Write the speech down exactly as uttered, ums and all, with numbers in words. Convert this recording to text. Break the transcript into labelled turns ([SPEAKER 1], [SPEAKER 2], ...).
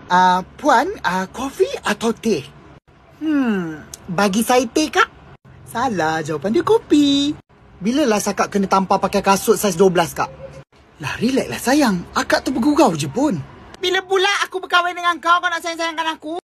[SPEAKER 1] Uh, Puan, uh, kopi atau teh? Hmm, bagi saya teh, Kak. Salah, jawapan dia kopi. Bilalah Akak kena tampar pakai kasut saiz dua belas, Kak? Lah, relax lah sayang. Akak tu bergurau je pun. Bila pula aku berkahwin dengan kau, kau nak sayang-sayangkan aku?